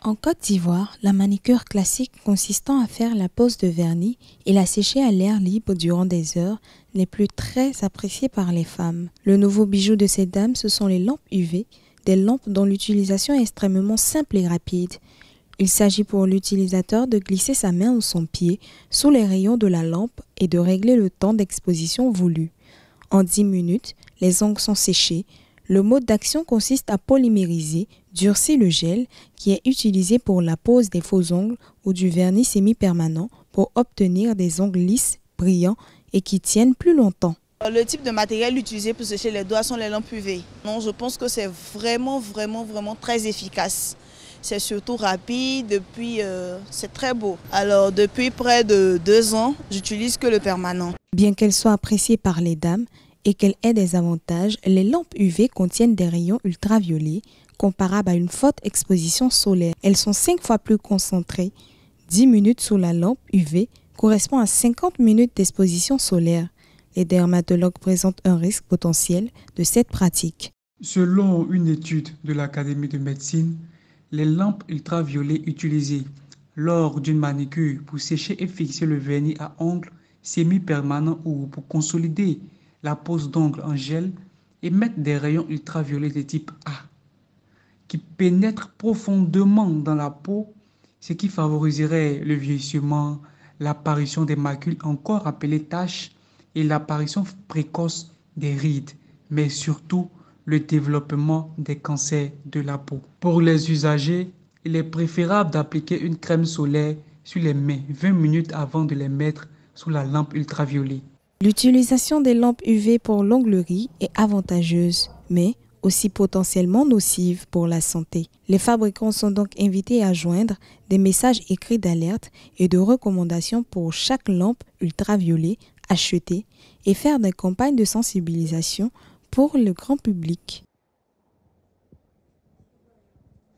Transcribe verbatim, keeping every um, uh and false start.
En Côte d'Ivoire, la manicure classique consistant à faire la pose de vernis et la sécher à l'air libre durant des heures n'est plus très appréciée par les femmes. Le nouveau bijou de ces dames, ce sont les lampes U V, des lampes dont l'utilisation est extrêmement simple et rapide. Il s'agit pour l'utilisateur de glisser sa main ou son pied sous les rayons de la lampe et de régler le temps d'exposition voulu. En dix minutes, les ongles sont séchés. Le mode d'action consiste à polymériser, durcir le gel qui est utilisé pour la pose des faux ongles ou du vernis semi-permanent pour obtenir des ongles lisses, brillants et qui tiennent plus longtemps. Le type de matériel utilisé pour sécher les doigts sont les lampes U V. Non, je pense que c'est vraiment, vraiment, vraiment très efficace. C'est surtout rapide, puis euh, c'est très beau. Alors depuis près de deux ans, j'utilise que le permanent. Bien qu'elle soit appréciée par les dames et qu'elle ait des avantages, les lampes U V contiennent des rayons ultraviolets comparables à une forte exposition solaire. Elles sont cinq fois plus concentrées. dix minutes sous la lampe U V correspond à cinquante minutes d'exposition solaire. Les dermatologues présentent un risque potentiel de cette pratique. Selon une étude de l'Académie de médecine, les lampes ultraviolets utilisées lors d'une manicure pour sécher et fixer le vernis à ongles semi-permanent ou pour consolider la pose d'ongles en gel émettent des rayons ultraviolets de type A qui pénètrent profondément dans la peau, ce qui favoriserait le vieillissement, l'apparition des macules encore appelées taches et l'apparition précoce des rides, mais surtout le développement des cancers de la peau. Pour les usagers, il est préférable d'appliquer une crème solaire sur les mains vingt minutes avant de les mettre sous la lampe ultraviolet. L'utilisation des lampes U V pour l'onglerie est avantageuse, mais aussi potentiellement nocive pour la santé. Les fabricants sont donc invités à joindre des messages écrits d'alerte et de recommandations pour chaque lampe ultraviolet achetée et faire des campagnes de sensibilisation pour le grand public.